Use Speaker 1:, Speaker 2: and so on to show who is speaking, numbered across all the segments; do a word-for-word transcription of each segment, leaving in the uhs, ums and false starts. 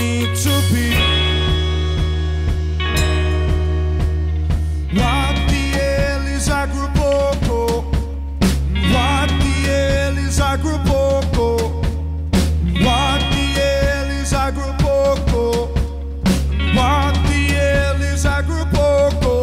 Speaker 1: need to be. What the hell is agripoco? What the hell is agripoco? What the hell is agripoco? What the hell is agripoco?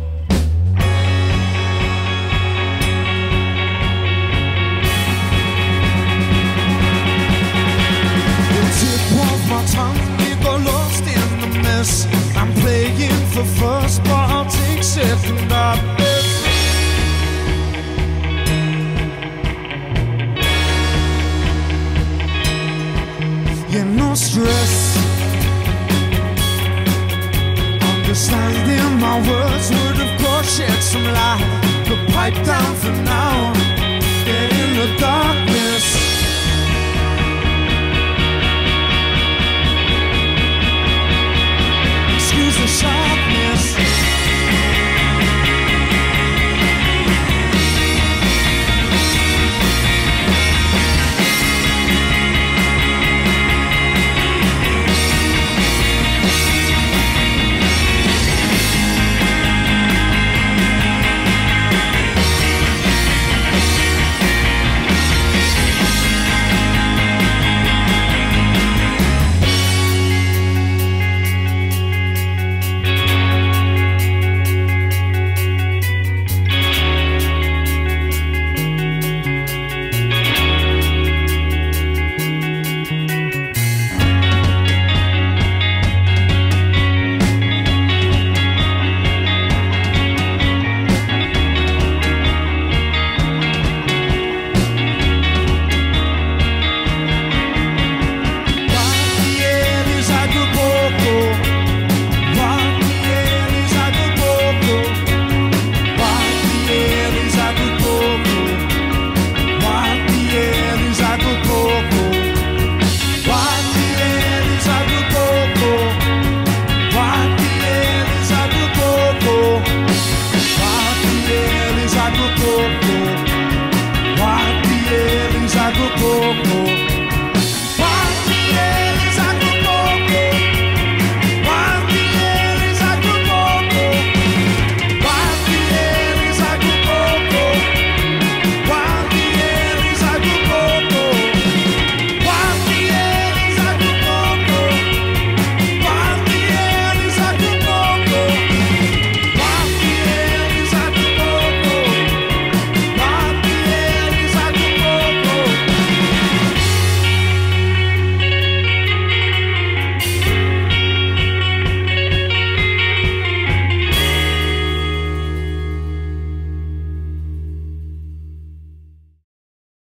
Speaker 1: The tip of my tongue, it got lost in the mess. I'm playing for first, but I'll take second at best. Yeah, no stress. Understanding my words would of course shed some light. But pipe down for now, get in the dark.